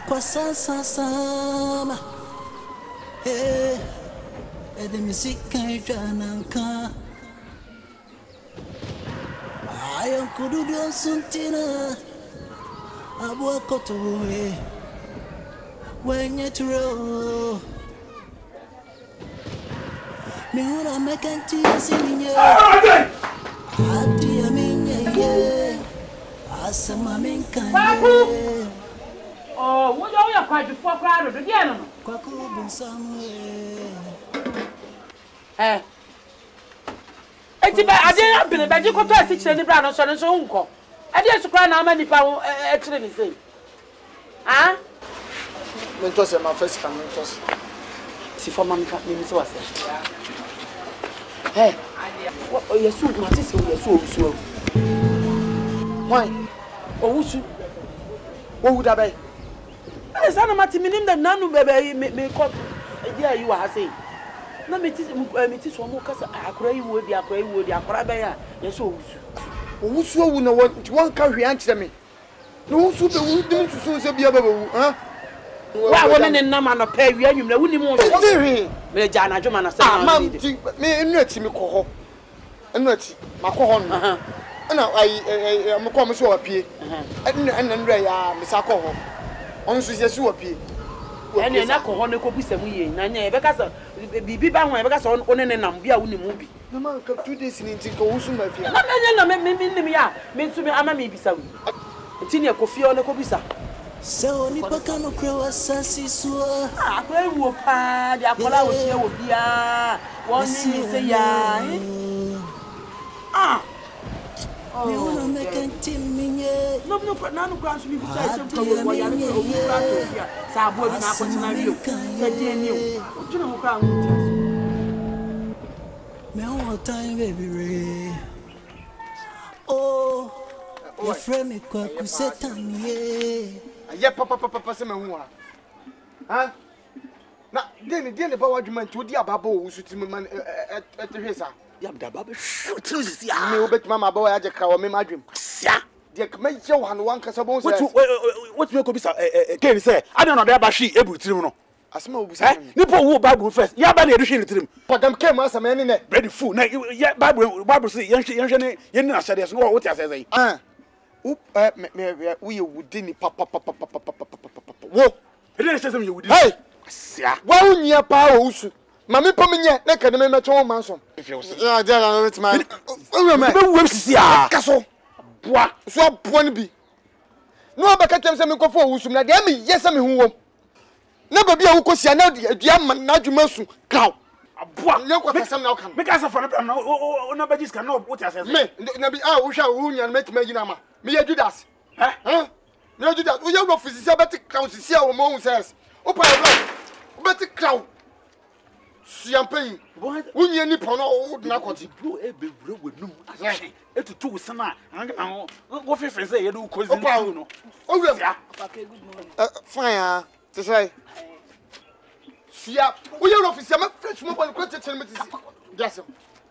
Kwa sama eh the music can jananka ayon kududu suntina abwa kotowe wenye turo Mihura mekanti sininye Ati aminye Asama minkanye Oh, what are you quite before crowd again? Kwakubu samwe Eh. Eti ba ade abene ba ji koto asi kire ni bra no so no so nko. Ade su kra na ama nipa ho etire ni sei. Ah? Mentose ma first can mentose. Si for mama mi so wase. Eh. O yesu ma ti se o yesu owusu. Why? Owusu. Wo wu da bai? Eh sana mati minim da nanu bebe me ko edi ayi wa ha sei. Na meti so mo kasa akora yi wo di akora be ya yesu owusu. Owusu owu na won ka hwe ankyere me. No owusu be wu dim susu se bia be wu, ha? Wa won ne nam no pa wi anwum na wuni mu Ti me ja na dwuma na se na me enu achi me koho. Enu achi makọ ho no. Na ai me ko me so wapie. Enu nra ya me sa ko ho. On so yesu wapie. Ene na ko ho ne ko busamu ye na nya e be ka sa bibi ba ho e be ka sa one ne nam bia wuni mu bi. Na man ka 2 days ni ntin ko wusu na fie. Na nya na me nim ya me su me ama me bisa wi. Nti ne ko fie one ko bisa. So ni pakano kwa sasi suwa Akwa ewu pa di akola wo tie wo bia. Won ni se ya. Ah. Mihura mekanti minye No no kwanso bi bisa se ko wo ya ne ko wo pra to bia. Sa abo bi na akotina bio. Se die ni o. Tuna ho kwa ngo tia. Me one time baby Ray Oh your friend me kwa kusetanye Aye papa se me hu a. Ha? Na den ba wadwuma nti odi ababa wo wusu ti me man hwesa. Ya da ba be shoot si ya. Me obetima ma ba wa aje kra wo me madwem. Sia. De kama ye wo hanu wan kasa bon se. What you ko bisa Ken say I don't know that ba hwe ebu tirim no. Asema obusa. Nipo wo Bible first. Ya ba na edu hwe ni tirim. Podam ke ma asema ne ne. Ready fool. Na Bible say yenhwe ne yen na shade so wo tia say. Ah. Me we wudi ni papa. Wo. E dey say you wudi. Hey. Sia. Wa unyia pa wo usu. Ma me pam nye na ka ne me meto wo manso. Ya dia na wetima. Owo me. Be wo sisi a. Kaso. Boa. So boa ne bi. No ba ka tem se me kofo wo usu na de me yesa me hu wo. Na ba bia wo kosia na dua na adwuma su. Kraw. Aboa. Ye ko tasam na wo kan. Me ka say for na na ba jiska na wo tia say. Me na bi wo hwa wo nya na metima gina ma. Me ye Judas. Eh? No Judas. Wo ye wo fisisi abeti kraw sisi a wo mo hu says. O pa wo beti kraw. Siampai. Wunye ni pono o na kwoti. Bro e be bro wenum ahye. Etutu wosana anga wo fefe say ye do kozi no. O wi ya. Fine ah. Te say. Sia. O ye office ma fresh mo bol ko cheche me tisi. Yes.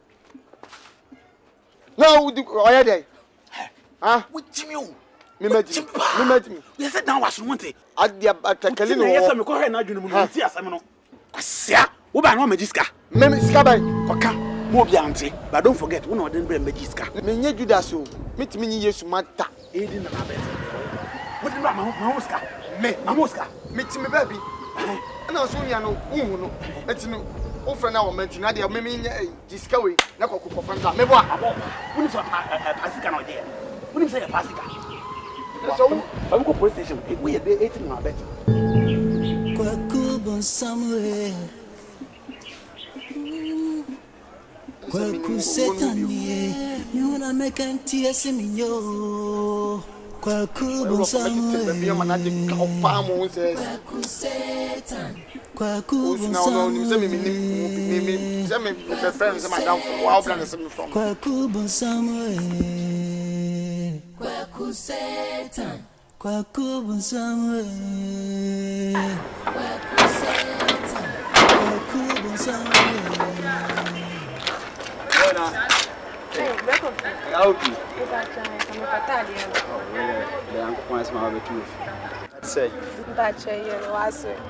Now o ye dey. Ah, Wo jimi o. Me maji. We say down was wonte. Adia atakali no. Yes me ko he na adwunu mu no ti asem no. Asia. Wo ba na magiska. Me sika bai. Koka. Mo bia ante. But don't forget we no den bre magiska. Me nye Judas o. Metimi nyi Yesu mata. Edi na abet. Wo den ba ma hoska. Me hoska. metimi ba bi. Na so nya no hu no. Eti no o fra na wo menti na de me nya jiska we na kokko fanta. Me bo abo. Wo ni so pasika na oje. Wo ni say pasika. So I'm go police station. We dey 18 na abet. Kwa kubon samwe Kwa kusetanye Mihura mekanti esiminyo Kwa kubon samwe Kwa kubon samwe Kwa kubon samwe Kwa kubon samwe Hey, welcome. say? Bache, you was it.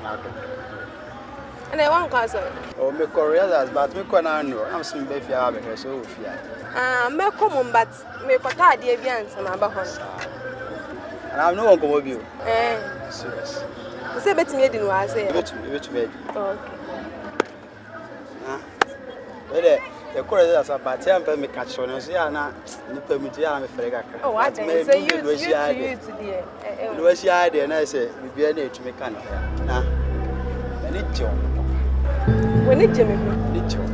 And I want cousin. Oh, me Korea, but me can know. I'm some baby, I have so fear. Me come but me kota de avians and abahon. And I know go with you. Serious. Say bet me didn't was it. Okay. The Korea as a party and me catch on us. Yeah, now, you permit you. I'm a frega. Oh, I didn't say you today. You was your idea, and I say, we be able to make an affair. Now, I need you. We need Jimmy. Need you.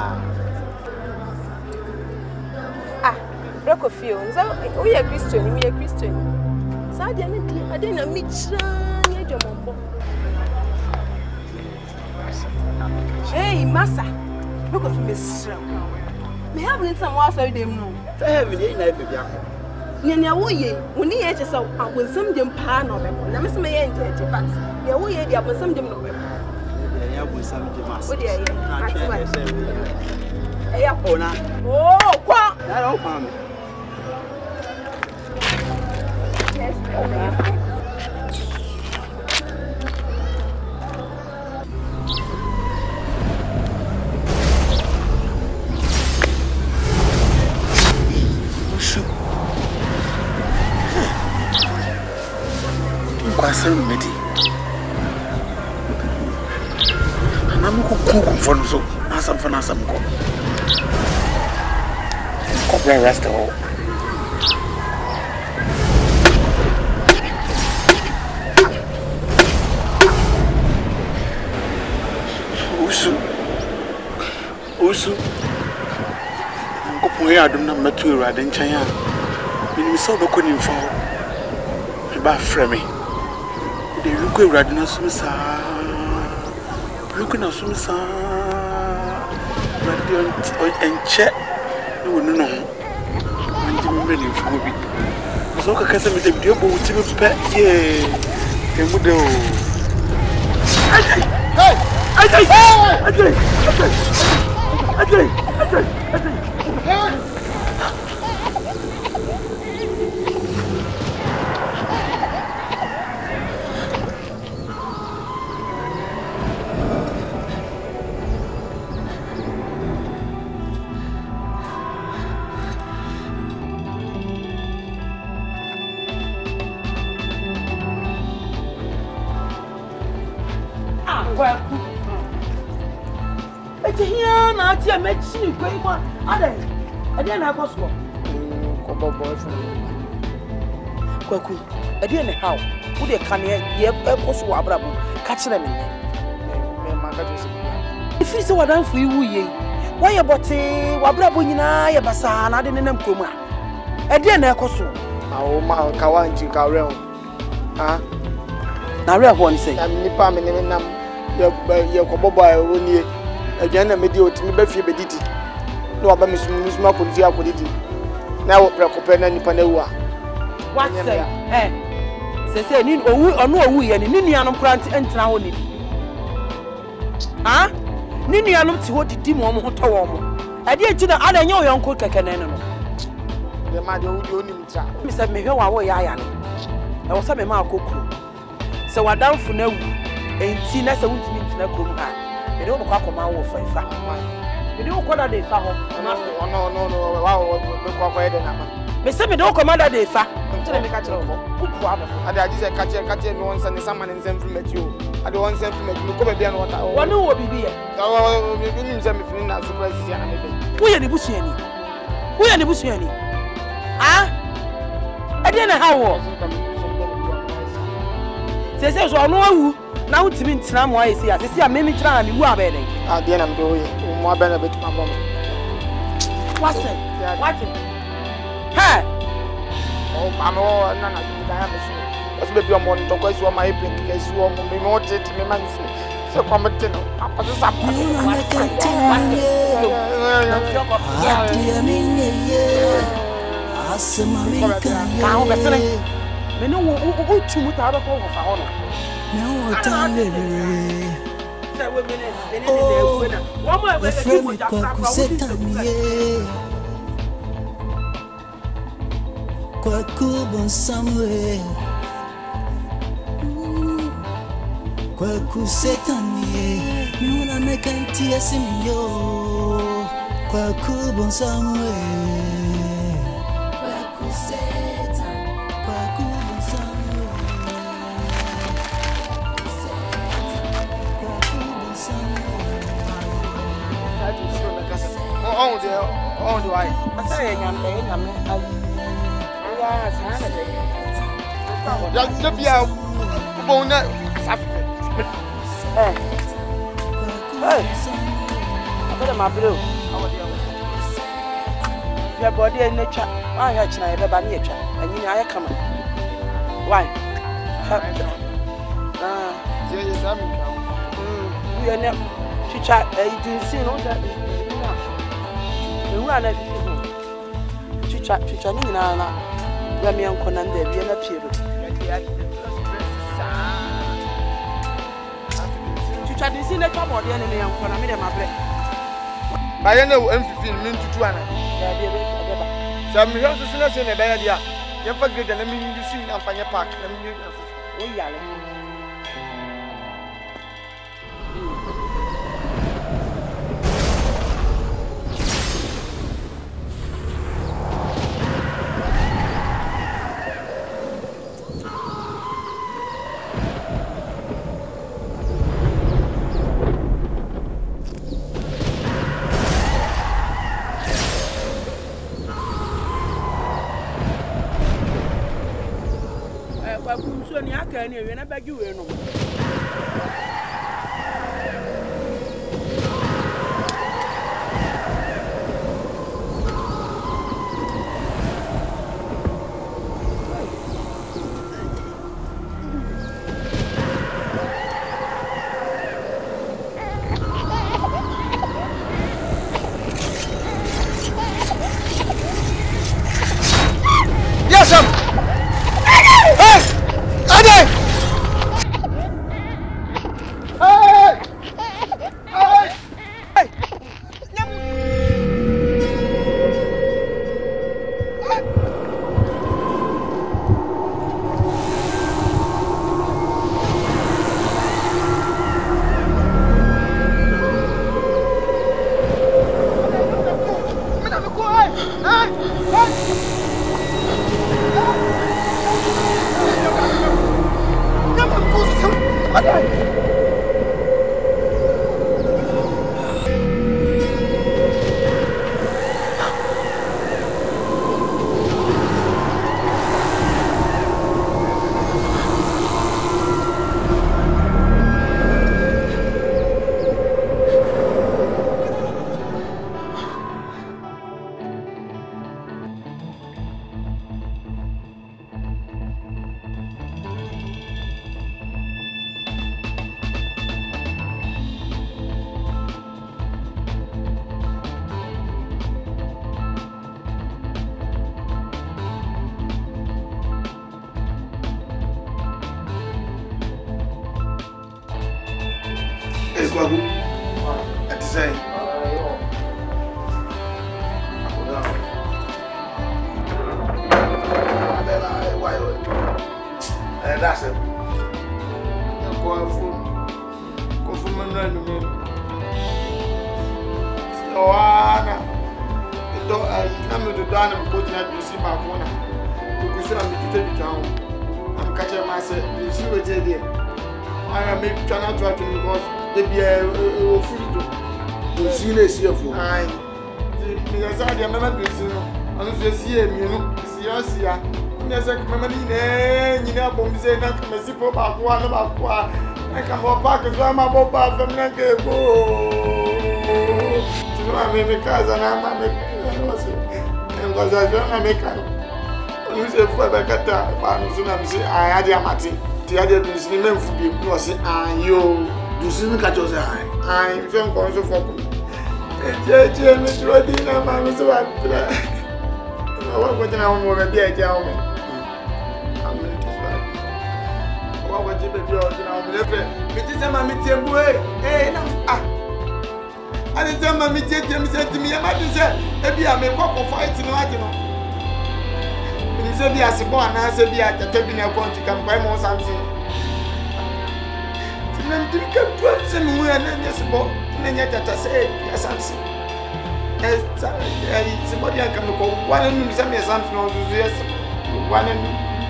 Broke of you. So, we are Christian, we are Christian. So, I didn't meet your mom. Hey, Massa, look of Miss. Me have some was I didn't know. I have any baby. Nanya woye, when he edges out, I will some dim pan of them. Now, Miss May and Judge, but your way, I will some dim of them. I will some dim. Oh, dear, oh, what? I don't want me. Yes, Kwasem medi. Anamu ko konfon so asam fana asam ko. Ko bra rasta ho. Usu. Ko poe adum na matu Urade nchen a. Minim so be ko nimfo. Ba frame. The look at Radina Sumsa. Looking at Sumsa. Radiant and check. No, no. I'm ready for me. So, I can't say the video with him. Pet, yeah. Can we do? Here, not yet, make you go on. I didn't have us. Kwaku, I didn't how. Would they come here? Echoes were abrable, catch them in. If it's what I'm for you, why about Wabrabunina, Yabasan, I didn't know Kuma. I didn't echo so. Oh, my Kawanji Karel. Ah, now, I want to say, I'm Nipam and your Koboba only. Again, I made you to me be bediti. No, I'm Miss Malcolm Zia Coditi. Now, Precopen and Nipanewa. What say? Eh? Say, Nin or no, we and Ninianum plant and Traoni. Ah? Ninianum to what the demon hotel. I did to the other young uncle Cacanano. The man who only Mr. Megawa Yayan. I was some Marco. So I down for no and see that's a woman to the they don't call my wolf for a fact. They don't call that they found. No, wow, Miss Sammy don't command that they found. Tell me, catch over. I just said, catch me once and someone in them from you. I don't want them to make you come and what I want to be here. Oh, maybe some if you're not surprised. We are the bush any. We are the bush any. Ah, I didn't know how. Says, I know. Now to me, Tram, why is here? I see a mimic tram, you are better. At the end, I'm doing more benefit to my mom. What's it? What? Hey! Oh, I'm all none of you. I have a shoe. Let's make your money to go to my pink case. You want me more to me, man. So come and tell Papa the Sap. No time oh, the friend Kwaku Setanie Kwaku bon somewhere kwaku setanie miuna mekanti asimio kwaku bonsamwe kwaku setan kwaku bonsamwe kwaku bonsamwe on do I say nyame ai ya sana de ya bia bona hey abele ma bro ya body en nature ah ya china ya ba na yetwa anyi ni aye kama why je da mi ka you ne chicha you see no that ewura na chicha ni na na ya mi anko na nda bia na piero chicha di si na twa body ne me anko na me de mabre ba ye na M15 min tutu ana ya bia be ba sam mi ho so na se ne ba ya dia ye fa grade na mi ndu si na fanye park na mi o yale so ni aka ni ewe na bagi we no yes am hey Ade! Kwaku ati say that's it. Go from my name. So Anna, I'm to done and put that you see my corner. You see I'm to take it down. I'm catching myself. You see what they did. I may cannot try to because they be a food. You see, they see a fool. I remember this. I'm just here, you know, see us here. There's a comedy name, you know, Bomsey, not from a simple back one about what I come up back as I'm about from Nanka. I mean, because I'm a and was a young American. You say, for the Cata, I'm saying, I had a mati. The other Muslim for people was saying, you do see me catch your eye. I'm so conscious for me. It's ready now, my Mr. What would I want to be a gentleman? I'm going to try. What would you be doing? It is a mammy boy. Hey, I didn't tell mammy said to me, I might say, maybe I may walk or fight in Latino. It is a be as a boy, and I said, be at the taking a point to come by more something. I'm doing good. Send me and yes, about that I say, yes, I'm saying. Somebody I can go. One of them is something on yes. One and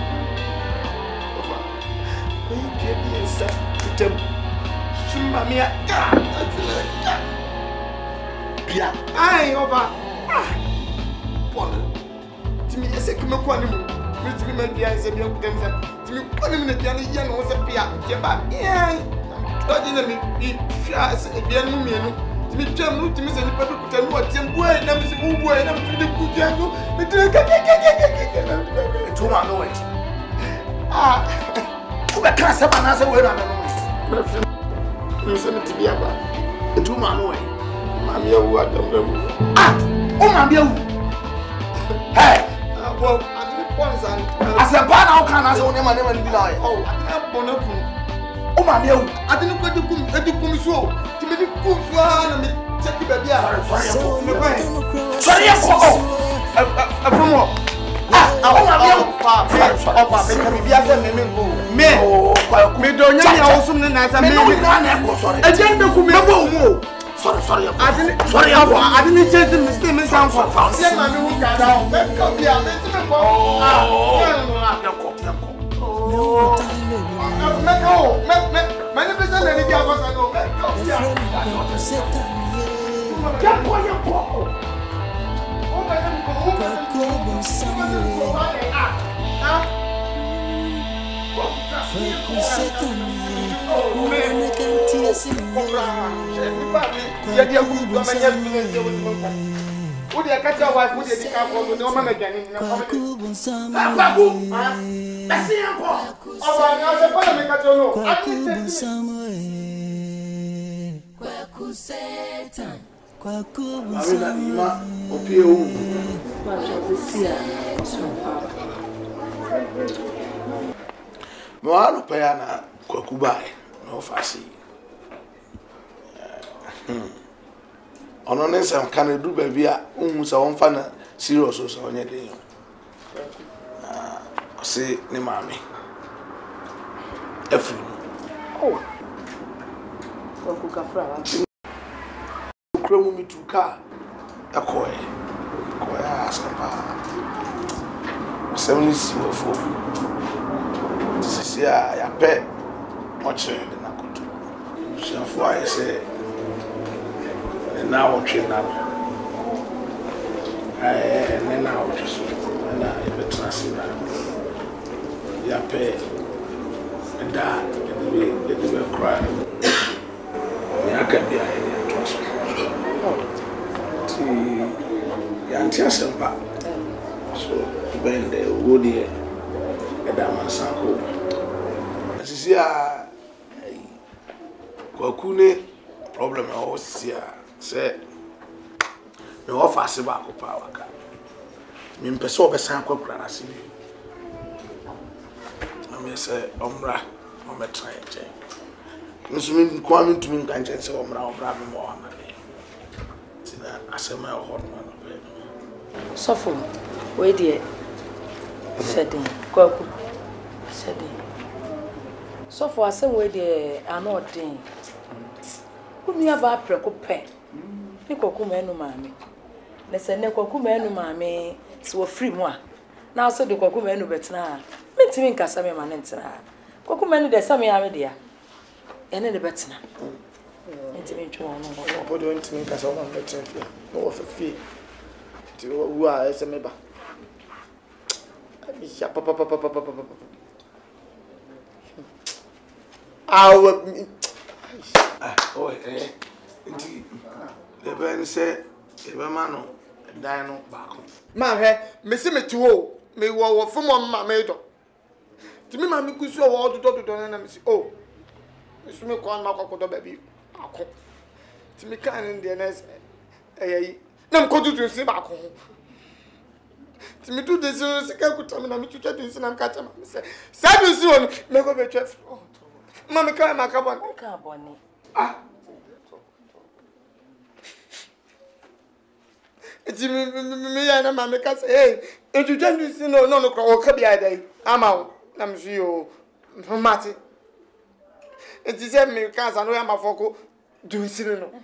to them. Mamma, I over. To me, yes, I come upon him. Which we may be as a young them. To me, 1 minute, young was a pier. Yeah, ordinary, as a young woman. To me, Jam, to Miss and Papa, tell what Jim Boy, and I'm the boy, and I'm to the good jungle. But to my noise. Ah, who can't have an answer where I'm to be about the 2 man away. Mammy, who are the ah, oh, mammy. Hey, well, I didn't want to as a ban, how can I say only my name and be like, oh, I didn't want to come. Oh, mammy, I didn't go to come so to make it good for me. Check it, baby. Sorry, from what? Ah, Moano Payana, Kwakubai, no fasci. On some kind of do baby, some fun serious on your day. Say, Nemami. Every oh, Kwakufra. Chrome me to car. A coy. Ascapa 74. This is ya pet much than I could do. So for I say, and now I'm trained up. And then I will just and I better see that. Ya pet and that it will cry. Ya can be a trust me. Yantia Sempa. So, when the woody a daman sanko. As you see, Kwakune problem I always see, say, no offer Sibaco power. Min Peso Besanko Granasi. I may say, Omra, I'm a train. Miss Min coming to me, and say, Omra, Bravo Mohammed. I said, my hot man. Suffer, wait dear. Shedding, Kwaku. Shedding. Suffer, I said, wait dear, I'm not doing. Who me about precope? Nicoku menu, mammy. Let's say, Nicoku menu, mammy, so free moi. Now, so the Cocu menu better. Meet me in Casami Manentina. Cocu menu, there's some idea. And then the better. Intimate one. What do you want to make us all on better? No, for fee. Who are as a member? Indeed. The Ben said, Evamano, and Dino back. Man, Miss me too. May war from my maid. To me, my Mikus all the daughter don't and oh, Miss Milcon Marco baby. To me, kind in the nest. Nam ko tutu si ba ko. Ti mi tu de si se ka ku tami na mi tutu de si na ka tama mi se. Sa du si won me go be chef. Ma mi ka ma ka bon. Ka boni. Ah. Ti mi ya na ma mi ka say, "Hey, e tutu de si no ko ka bi adai." Ama o na mi si o. Mati. Enti se me cancer no ya mafoko do nsiri no.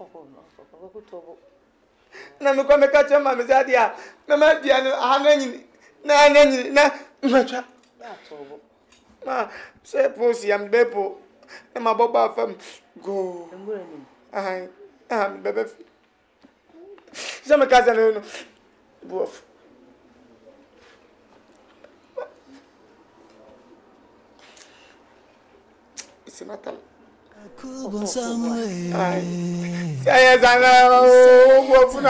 Na me kwa me ka chema me se adia me ma dia no aha na nyini na matwa. Ma se posi am bepo na ma boba fam go. Ai bebe. Já me casa no bof. Esse Natal. Ai. Se aí zana o bofuna.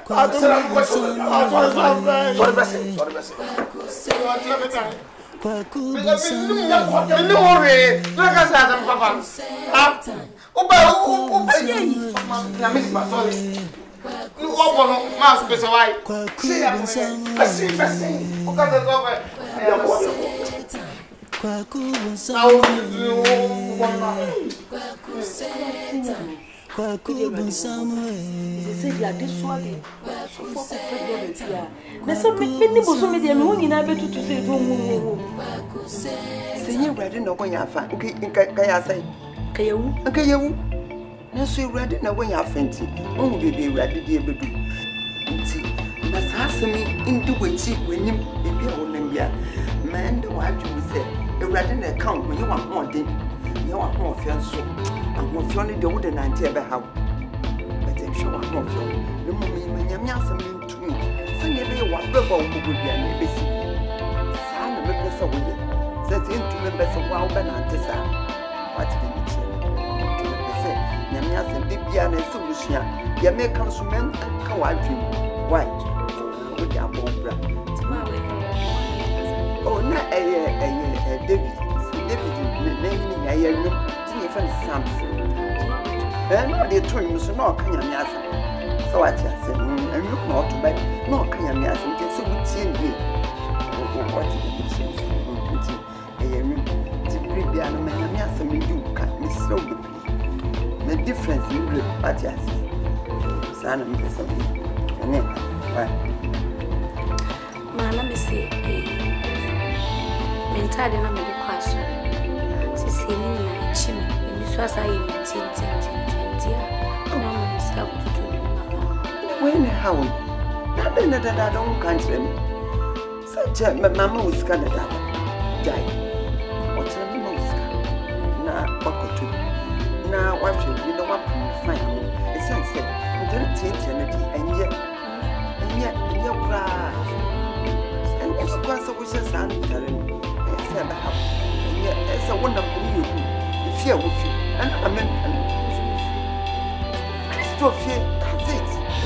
Naso ewurade na wonya afenti onu bebe ewurade de ebedu nti na saasemi ndi wachi wanim bebe a wonam bia mande wadwu se ewurade na ka wo ye wa hoden ye wa hofia so ahofia ne de wo de nante ebe hawo bete hwe wa hofia ne mummi manyam asemi ntumi se ne be wa beba wo mugo bia ne besi saa na me pesa wo ye se ntumi besa wa wo be nante saa wati de Nyamia se bibia na solution ya make consumer ka wadwin why we dey abobra oh na David na hini ya ya no tin fa Samson no dey turn you so no kan nyamia se so wati ase enyu na otoba no kan nyamia se nke se wutie ndie wati ti bibia na nyamia se me du ka me slow the difference in the party as sana mpesa ene ba mana me say mentade na me kwaso sisi ni na chimi ni so asa ye tintia na mo sa kututu when how na don country such a mama was kind of die what's the name na bakotu na wacho you know what fine it's sense don't take energy and yet bra and it's because of which is answering it's about it's a wonderful you if you with you and I mean Christophe that's it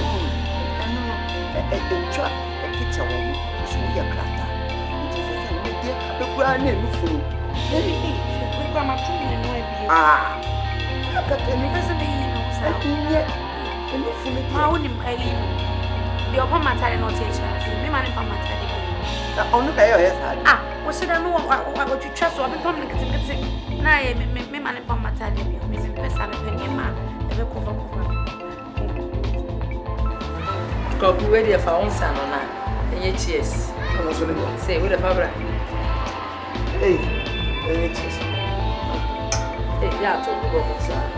and try a picture of you so we are crata it is a thing the brand new food we come up to Katani doesn't mean yet. I wouldn't pay you. The upon my time not teacher, me money upon my time. Only by your head. Was it I know what you trust or become getting? Nay, me money upon my time, Miss Pessa, penny man, ever cover. Go be ready for one son or not. And yet, yes. Say, with a fabric. Hey, yes. Yeah, to go outside.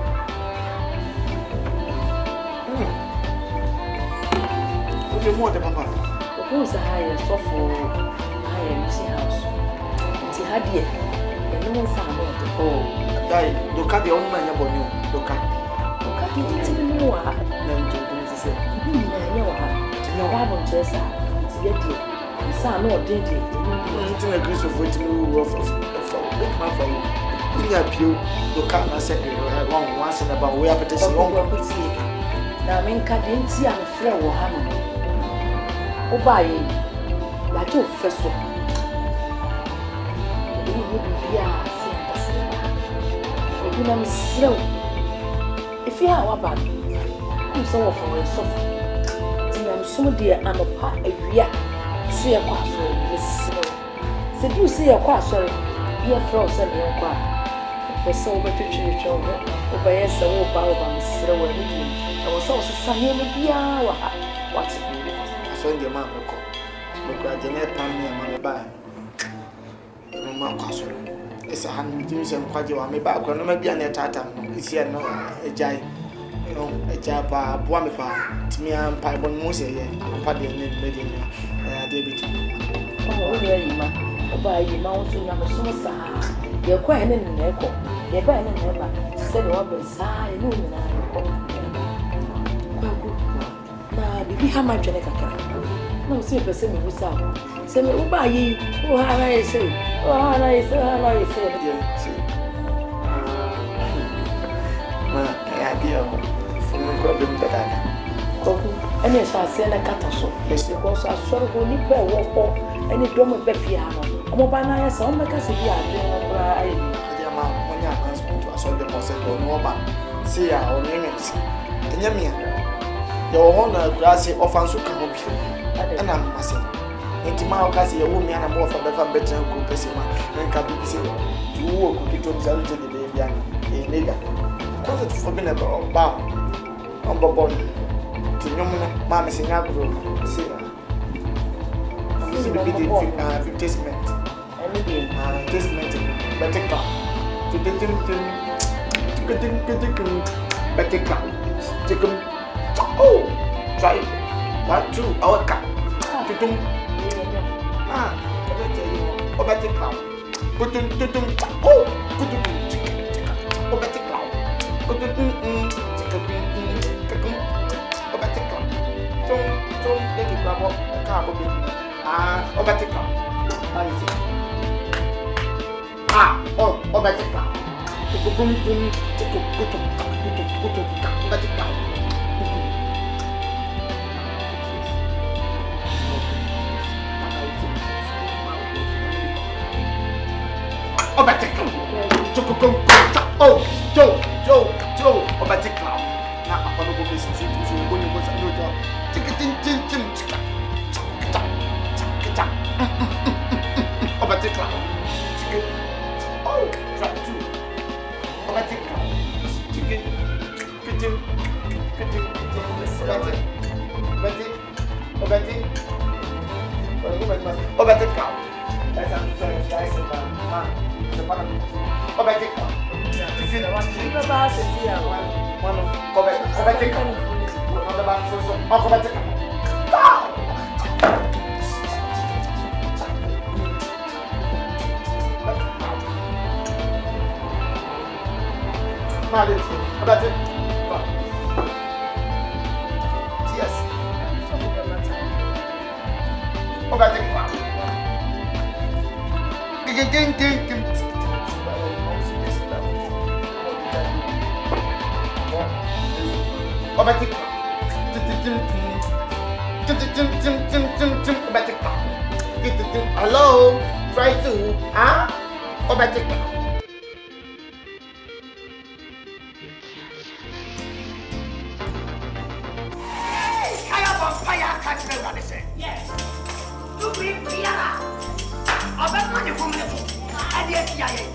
Okay, more the papa. Who's a higher software? I am Missy House. It's a haddy. And no one found out. Oh, die. Look at the old man about you. Look at it. No, I don't say. You know, your Bible just to get you. Son, no, did it? You agree with you rough big man for you. You look at I said once in about where petition won't go see. Now, men can't see I'm afraid of Hammer. Oh, by like your first one. You wouldn't be a you know, slow. If you have a bag, I'm so for a soft. I'm so dear, I'm a part a react. See a quasso, Miss. Said you see a quasso, you're frozen in your car. So over to church over yes, I will bow by Mr. Wedding. I was also saying, what I saw your man. Look at the net, Pammy and my bag. No more castle. it's a hand to some quadra, my back when I'm being a tata. It's here no a jay, you know, a jabba, boamipa, to me, I'm pipe on Mose, and Paddy and Medina, David. Oh, yeah, you ma. By you, mountain, I'm a son. You're quite an echo. You're buying an echo. Said what was I, and now, be how much I can. No, see, person who was out. Say, oh, by ye, oh, how I say, oh, how I say, how I say, yes. My idea from the problem that I have. And yes, I say, I can't also. Yes, because I saw who need bear walk any drum of Befiano. I'm a banana, so I'm a cassidy. I am when you are asking to assault the possible no see our limits. And Yamia, your honor, grassy offense will come up. And I'm massive. Into my cassie, a woman and a more for the better group, and can be seen. You walk with the drums out of the baby and a nigger. Cause it's for me about bar on Bobon. To Yomuna, Mamma Singapore, see, I'm going to be testament. Testament, better come. To get better come. Oh, try 1, 2, our cup. Oh, better come. Oh, better come. Don't let it grab up a car. Oh, better come. Oh, better come. Oh, better come. Oh, Joe, oh, better come. Now, I'm going to go listen to you when you was a new job. Oh, better come. Oh, try to. Oh, better come. Chicken. Oh, better come. That's how I'm saying, guys, oh, better come. Hello, try to, huh? Yes. You bring Piana. I'll bet money from the food. I did see I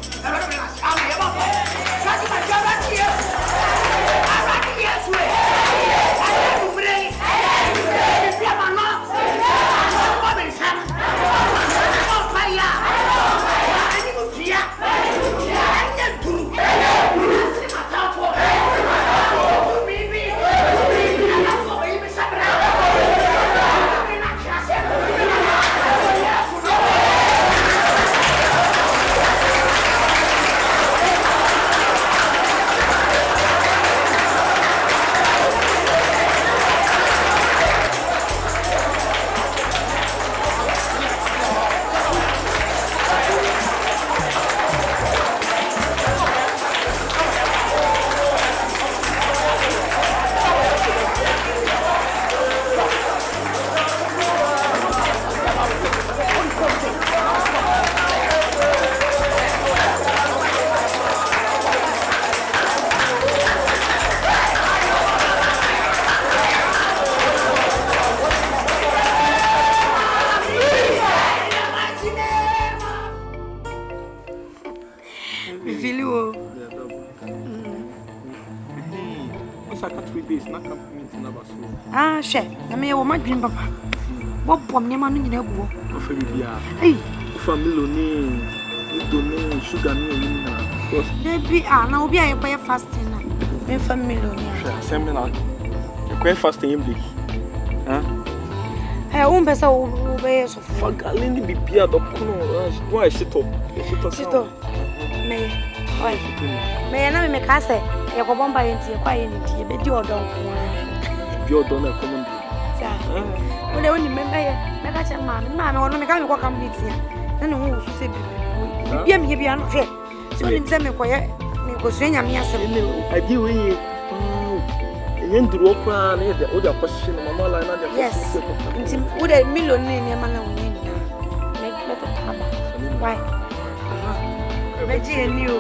she, I may have my dream, Papa. What bomb your man in your book? Hey, family, don't sugar me. Baby, now be a pay fasting. Me family. Seminar. You quite fasting in big. Huh? I won't be so obey so for Galini be Pia Docuno. Why sit up? Sit up. May I make us say, you go bomb by into quiet into bed your dog. Your donor common. When they only remember, make a man, I want to make a come meet here. Then who say, be a maybe I'm not. So in them, quiet, because when I'm here, I do. You do opera, the other question, Mamma. Yes, would a million in a man make better taba. Why? Reggie and you.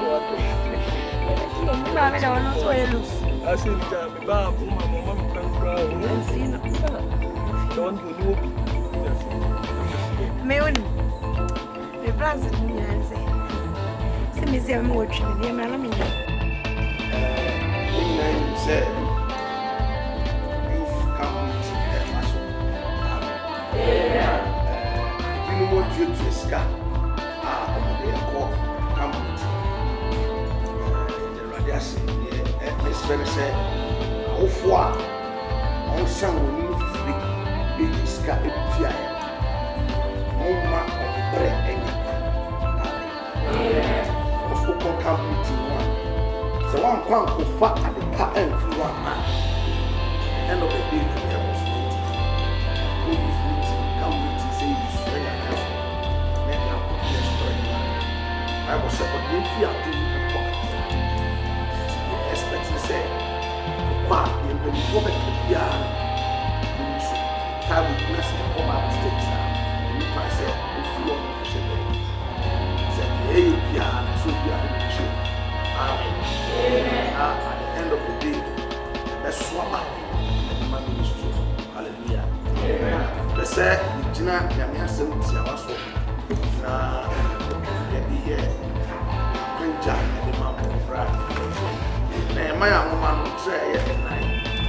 I don't know where you lose. I said, Mamma can cry and see. Don't you? Maybe the Brazil say, see me say, I'm watching the man. Say. You know what you to scar? They call community. The radiation, Miss Venice said, "How far on some will you free? Baby scar, it is Mama of bread and also call community one. So one can't go far at the car end for 1 man. End of the day, I was a good fear to expect to say, Papa, you will be for the piano. Time with blessing the come out stakes. And you might say, if you want to share it, said, hey, piano, so you are in the ship. Amen. At the end of the day, let's swap up and the man is true. Hallelujah. They say, Gina, Yamia sent Yawaso. Jack and the mom of Brad. My woman will try at night.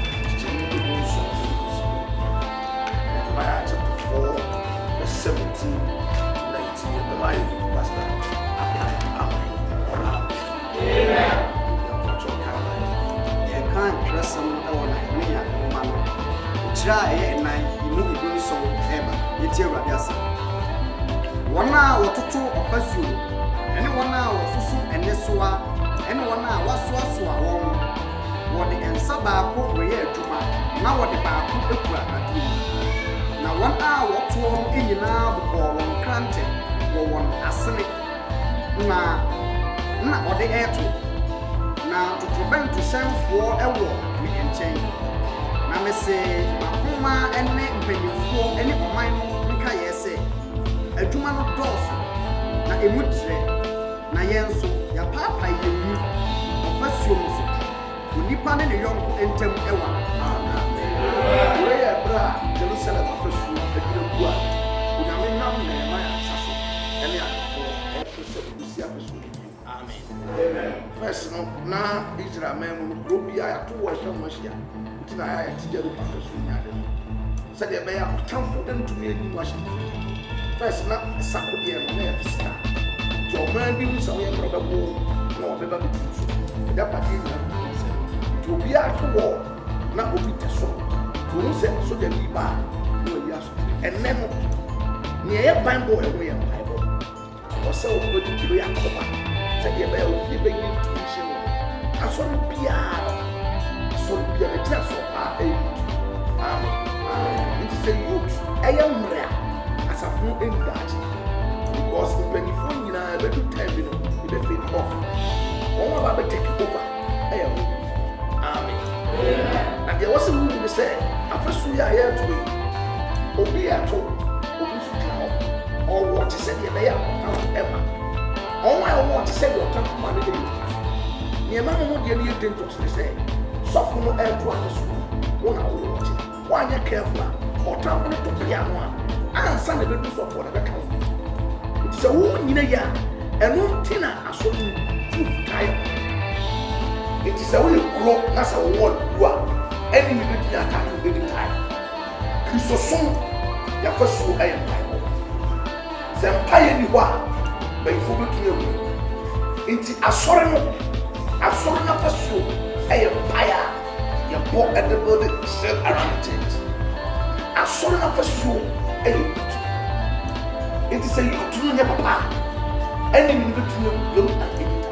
My chapter 4, verse 17 to 19. The Bible, Pastor. Amen. You can't dress some like me at the woman. Try at night, you move it so ever. It's your radiation. 1 hour to 2 of us you. Anyone now was so and this one, anyone now was so one. What the answer back over here to my now what the back of the crap. Now 1 hour to 1 in now or 1 granted or 1 asleep. Now, what the air to now to prevent to send for a war we can change. Now, me say, Mama and make baby for any of mine. Can say a woman of doors na emutre. Na yenso ya papa yemu ofasuo nipa ne yonko entem ewa we ya bra Jerusalem ofasuo edirabu a uname nam na ma ya saso ene afo efese busi afasuo amen first no na Israel man mu grobi ya to wo twa mo hia ntina ya tijeru afasuo nyade se de be ya tamfo entumi eni wahye first na sakode no na ya fisika your man be so we probable no be baby so that party to be at war na obi teso to say so the liba no ya so and then near Bible and we Bible or so go to ya koba say be o fi be you tuition aso bia the just so amen it is a youth I am rare as a fool in that because the 24 I do time you know the fade off. One of our take over. Amen. And there was a movie that said, after we are here to be at home, or what is said here ever. All I want to say your time for money. Near Mamma would be dangerous to say, soften no air to us. 1 hour watching. Why you careful or travel to piano and send the business of whatever count. So who ya and no tina aso time. It is a way grow as a wall you are any minute you attack the time. So soon your first I am Bible. Some pioneer bɛyifo bɛtumi awu nti asɔre no fasuo ɛyɛ mpaeɛ a yɛbɔ ɛde build shell around the church asɔre no fasuo ɛyɛ kutu nti sɛ yɛtu no nyɛ papa ɛne ne bɛtumi awu yɛm at any time.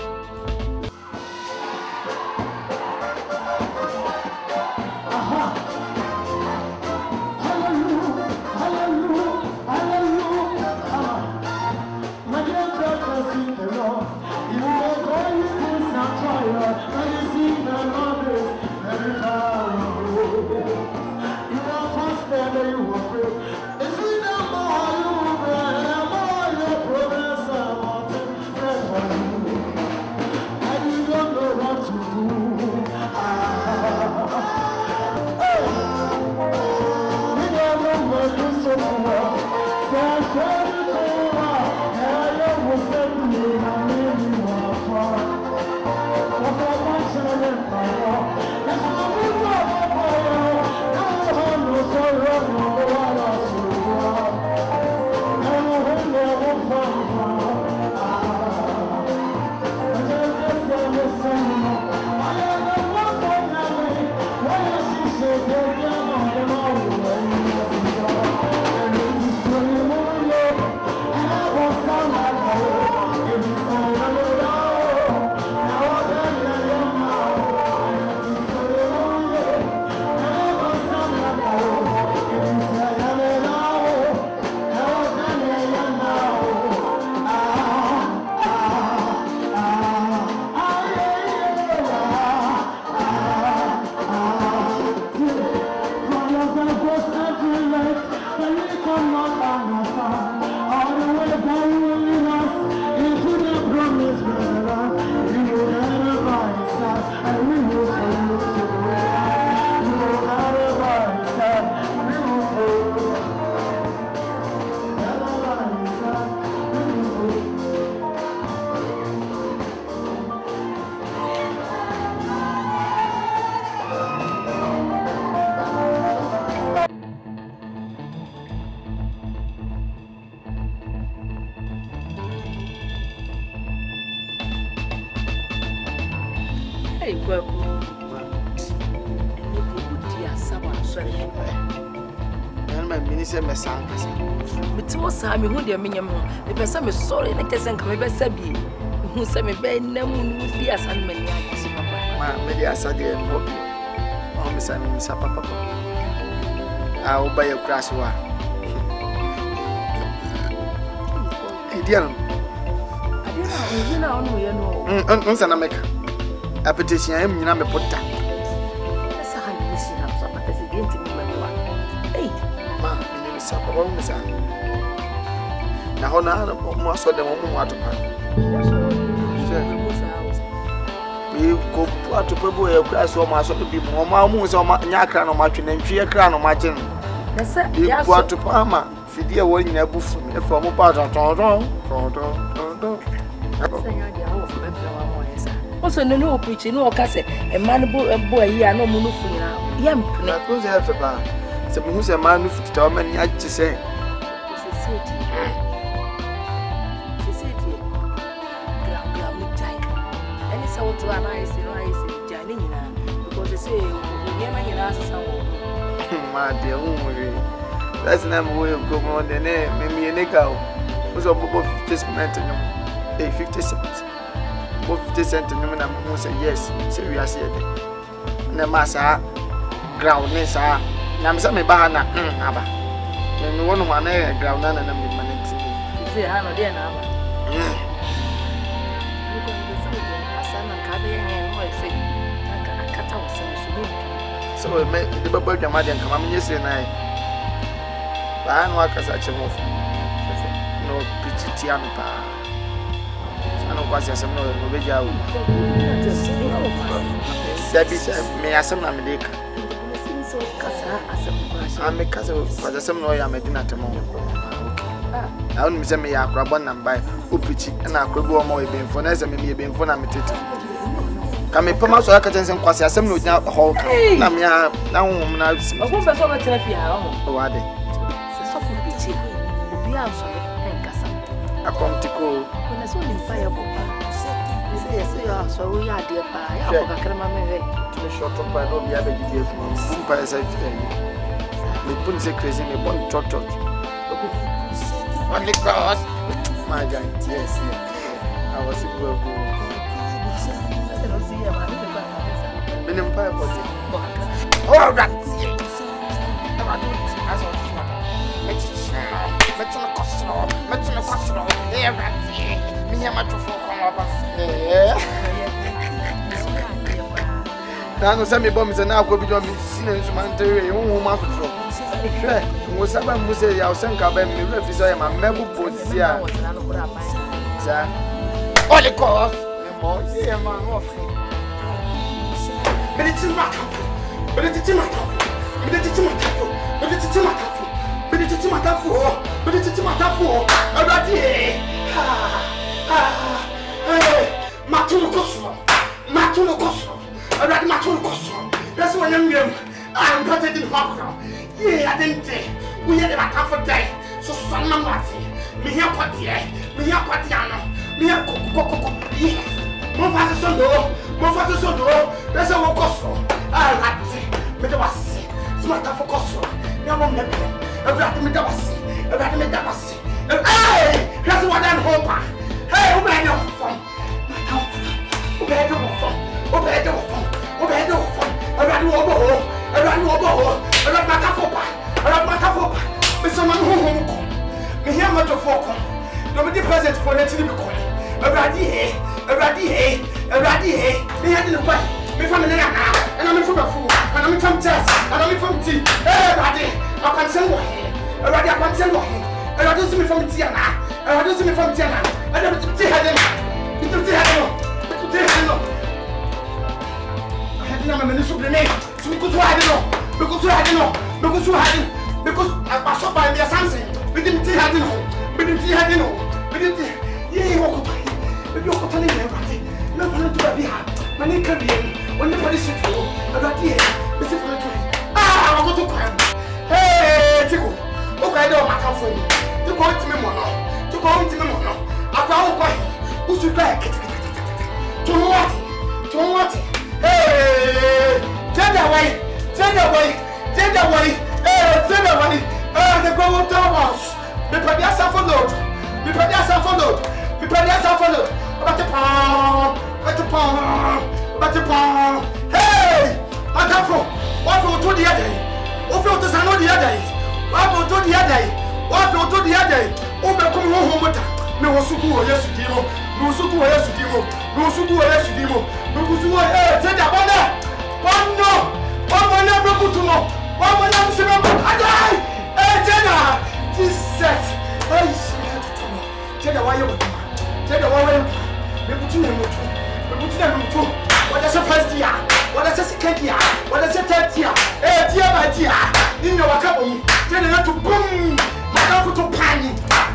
Me who dear minimum, the person is sorry, and I can come back Sabi, who sent me by Namun would be as unmany. Maybe I said, oh, Miss Papa. I will buy a crash one. Dear, I don't know, a petition, I am number put down. That's how you wish you have some as again to me. Hey, ma, my name is Sapa. Na hona mo aso dem mo atopa we go atopa bo e kura so mo aso bi mo mo so nya akra no ma twe na ntwe akra no ma gye no se ya so atopa ma fidie wo nyina bufu e fa mo pa ton also no no preach no ka se e man bo ayi a no mo no fu nyina yam na ko se fa ba se mo se man no fu ta o man ya gye se to an ice, Johnny, because they say, my dear, that's the name way of going on the name, maybe a nickel was over 50 cents, 50 cents. Both 50 cents, and the man say yes, seriously. And the massa ground is some bahana, and one ground and a minute. Say, I know, dear now. So the bubble Jamadian come on yesterday. I know I can such a move. No pitchy ampa. I know what's your no Beja. Debbie said, may I some America? I'm a cousin for the same way I'm a dinner tomorrow. I only say me a crab and buy Upitch and I could go more being for Nessa, maybe being for Namitator. Come in Pama so I can send Quasi assembly now. Hawk, Namia, now, now, oh, are they? So for Pitchy, be answered and Cassa. Akom tiko. Kuna so ni fire ko. Yes, ya so we ya de pa. Ya ko kakra ma me. To short up by no be able to give me. Bumpa is like me put say crazy me born tot. Only cross. My guy, yes. I was in go. Minim pa po. Oh, that. Now, some bombs and now go be done with sinners, humanitarian, who must drop. Sure, was someone who say, I'll send Cabin, me refuse, I am a member of the All the cause, yeah, man, but it's in my country, but it's in my country, but it's in my country, but it's in my country, but it's in my country, but it's in my country, Matuno Kosso, I read Matuno Kosso. That's when I'm putting in Hawk. Yeah, I didn't say we had a half a day. So, son, Mamati, me here, Patia, me here, Patiano, me here, Coco. Yes, Mofasa Sondo, that's our Kosso. I like to say, Medawasi, Smart for Kosso, Yamon Nepal, a rat Medawasi, a rat Medawasi. Hey, that's what I'm hoping. Hey, obey your phone. Obey your phone. Obey your phone. Obey your phone. I ran you over. I ran you over. I ran my cafopa. I ran my cafopa. Miss someone who come. Me here much of Falcon. Nobody present for letting me call. A raddy hay. A raddy hay. A raddy hay. Me had in the way. Me from the now. And I'm from a fool. And I'm from chess. And I'm from tea. Hey, raddy. I can send one here. A raddy, I can send one here. And I don't see me from Tiana. I don't see me from Tiana. I don't see me from Tiana. I had no minister name. So because I didn't know. Because I was so by me something. We didn't see how we didn't. Yeah, walk away. But you're telling me everything. No one to be happy. My name can be when the police should go. I got here. This is my train. I want to cry. Hey, Tico. Okay, I don't matter for you. To go to me, Mono. To go to me, Mono. I can't cry. Who's your back? To what? Hey! Take away! Hey, take away! The go Thomas! Me prepare yourself for load! About the palm! Hey! I come from! What will do the other day? What will do the other day? What will do the other day? Oh, come home with her! No suku yes dimo no suku yes dimo no kusuwa tenda bana bekutumo bana msema adai tenda Jesus tenda wayo mekutune mutu wada se first year wada se second year wada se third year dia ba dia ninyo wakabo mu tenda na to boom maka to pani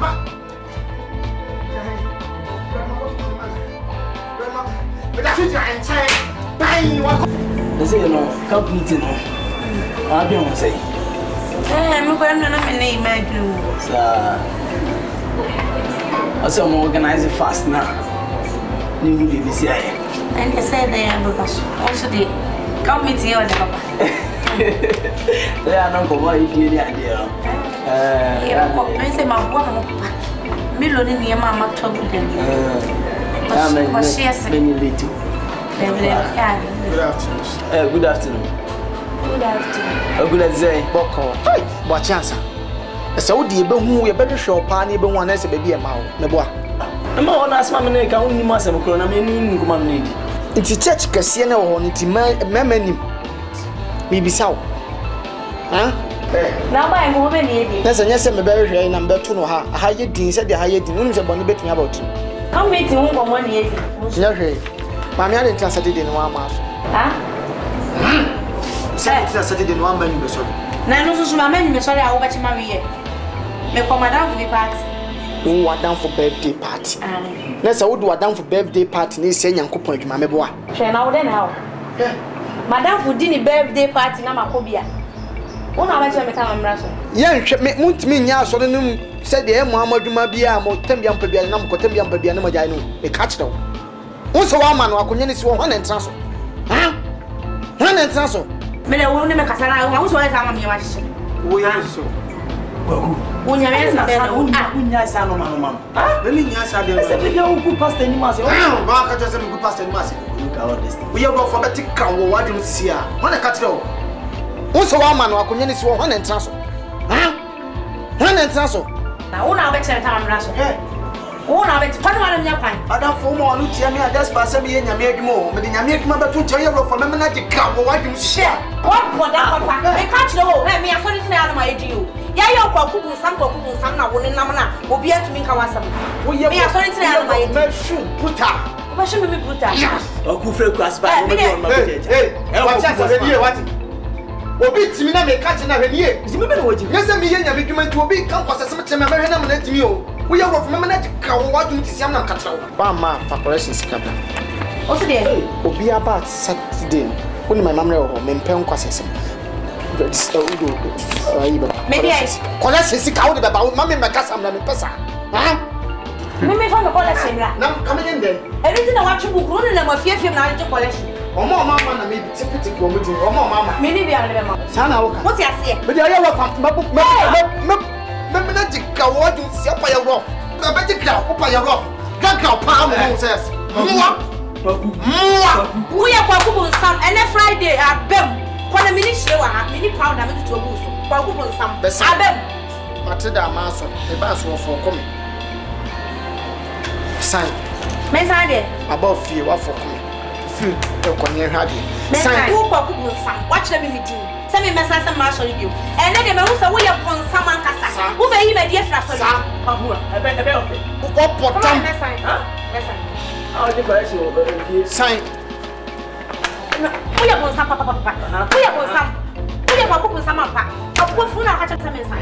They say, you know, help me to know. I'll be on say. I'm going to name my blue. I saw them organize it fast now. You will be this year. And they say they are because also they come with you, they are not going to be the idea. I say, my woman, million in your mamma talk with them. But she has been little. Good afternoon. Good afternoon. Good afternoon. Boko. Hey, what chance? So the who you better show pani be one as a baby a mouth. Neboa. The more last mamma can only mass and crona meaning woman need. It's a church Cassiana or it's memory. Maybe so. Huh? Now I'm woman. That's a yes, I'm a very number 2 no ha. How you did said the higher didn't about betting about you. Come meet you for 1 year. Mammy, I didn't Saturday in 1 month. Saturday in 1 month. Now, no, so my man, sorry, I will bet you marry. Me come down for the party. Who are down for birthday party? Let's all do a down for birthday party. They say, Uncle Point, my boy. Shall now then how? Madame for dinner birthday party, Namacobia. One hour, I come and russell. Young, me, me, ya, so said the Muhammadu Mabia, Motembian Pabia, and Cotembian Pabia, no Majano, a catch them. Also, one man, or community, one and transfer. Huh? One and transfer. Mele wone me kasala wa so esa ma me wa hye. Wo ya so. Bagu. Wonya me sa be na unya sa no mama. Ah, me nya sa de. Se be go ku pastor ni ma se. Ah, ba ka just me ku pastor ni ma se. You ka all this. We go for better kan wo wa de no sisi a. Wona ka tire wo. Wo so wa ma no akonya ni so one and transfer. Ah? One and transfer. Na wona be chere ta amra so. Wona be kwa no nya kwan. Adam for mo anu tia me a just pass me ye nyame adwuma me de nyame adwuma beto nche ye ro for me na de ka wo wa de no sisi a. What for that papa? Me catch no. Hey, me afori tina na my edu. Ya yo kwakubu sam na woni nam na obi atumi ka wasam. Me afori tina na my edu. Me shu puta. Oba shu me puta. Oku fre ku asba no me on ma beje. Hey, what chance we here what? Obi timi na me catch na hwenie. Timi be na woji. Yesa me ye nyame adwuma nti obi kan kwasase me teme me hwe na me na timi o. Wo ye ro for me na de ka wo wa dum tisiam na mkatra wo. Ba ma fa correction sikata. Oso de obi about Saturday. Woni my mamre ho me mpem kwasase. Maybe I collect sisi ka wo de baba wo mama me kasa am na me pesa. Ha? Me fa me collection la. Na come again then. Everything na watch book run na mafia na je collection. Omo mama na me tipiti ko mo di. Omo mama. Me ni bia le ma. Sana wo ka. What you say? Me dey aye wo fa me na jika wo dum sia pa ya rough. Na be jika wo pa ya rough. Ganka pa mo mo says. Mwa. Wo ya kwa kubu nsam ene Friday abem. Kwana mini hye wa ha mini powder me to ogu so. Kwa kubu nsam. Abem. Matilda Amaso, the bass was for coming. Sign. Mensa de. Above fear, what for coming? Few, the Konya had it. Sign. Who kwa kubu nsam? Watch them meeting. Send me message some marshal you. And then me who say we are on some kasa. Who be him e dey fra so. Ahua, ebe ofe. Who potom? Huh? Listen. Ah, the correction. Sign. Who you on some papa? Who you on some? Who you kwa kubu nsam papa? Apo fu na ka chata mensa.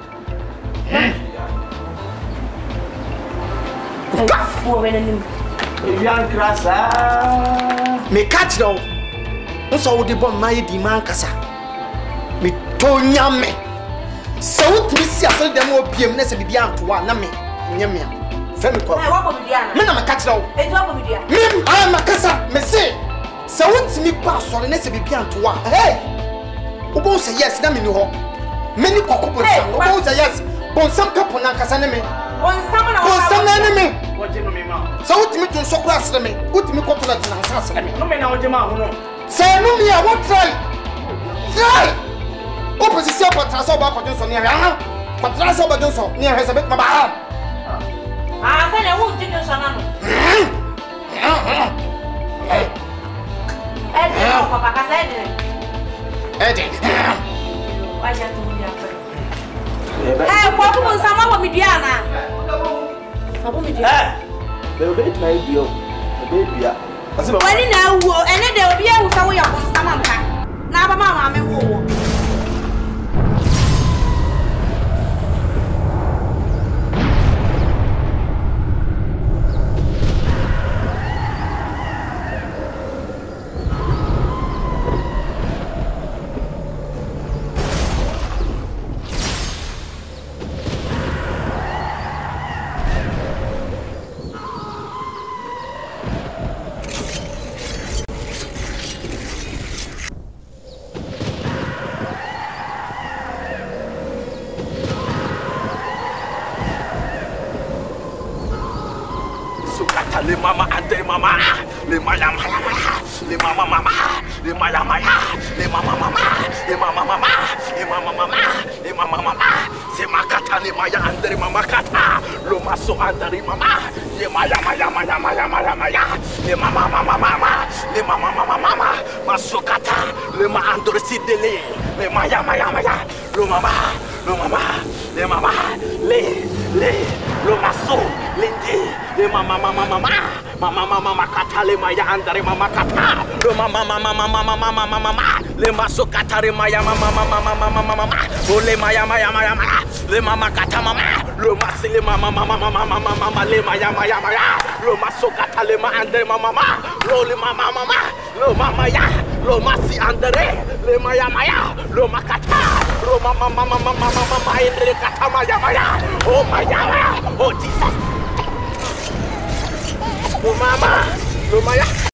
Me catch though. So would the bomb my di man kasa. Me tonya me. So what me see after them will be a be antoa na me. Nyamia. Femi ko. Me na me catch though. Me I am a kasa me say. So what me pass on na se be antoa. Hey. Obo say yes na me ni ho. Me ni kokopo sam. Obo say yes. Bon sam kapo na kasa na me. Bon sam na me. So what me to so class me? What me ko to na answer me? No me na oje ma hu no. Say no me I won't try. Try. Opposition for transfer back for Johnson near here. For transfer back Johnson near has a bit my ba. Ah, say na who Johnson na no. Papa ka say Eden. Why you do me after? Eh, kwa ku nsama wa media na. Abu media. Be it na bio. Be bia. Wani na wo, ene de obi ewu sa wo ya nsama mpa. Na aba ma me wo. Le mama ante mama, le maya maya maya, le mama mama, le maya maya, le mama mama, le mama mama, le mama mama, le mama mama, se makata le maya ante mama kata, lo maso ante mama, le maya maya maya maya maya maya, le mama mama mama, le mama mama mama, maso kata, le ma ante sidele, le maya maya maya, lo mama, le mama, le lo maso, le mama mama mama. Mama kata le maya andare mama kata lo mama le maso kata le maya mama le maya le mama kata mama lo masi le mama le maya lo maso kata le ma andare mama lo le mama lo mama ya lo masi andare le maya lo makata Roma mama Endre Katama Yamaya. Oh my God. Oh Jesus. Oh mama.